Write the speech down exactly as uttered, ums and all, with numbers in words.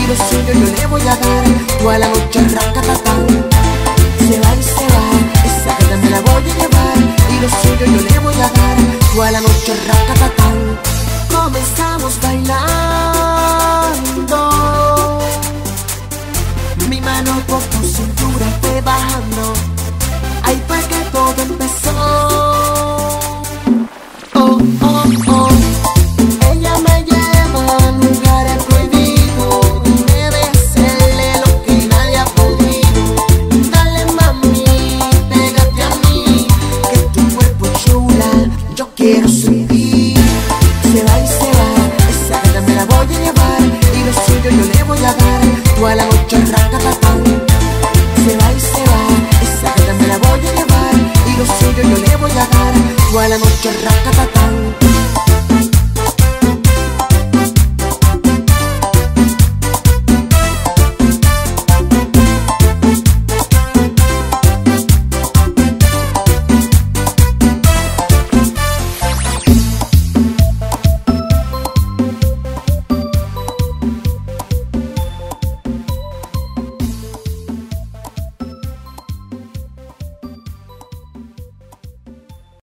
lo suyo yo le voy a dar. Toda la noche racatatán. Se va y se va, esa gata me la voy a llevar. Y lo suyo yo le voy a dar. Toda la noche racatatán. Comenzamos bailando, mi mano por tu cintura fue bajando. Ahí fue que todo empezó. Oh, oh, oh. Ella me lleva a lugares prohibidos. Me hacerle lo que nadie ha podido. Dale mami, pégate a mí, que tu cuerpo es chula, yo quiero sentir. Se va y se va, esa gata me la voy a llevar. Y lo suyo yo le voy a dar. Toda la noche racatatán. Se va y se va, esa gata me la voy a llevar. Y lo suyo yo le voy a dar. Toda la noche racatatán.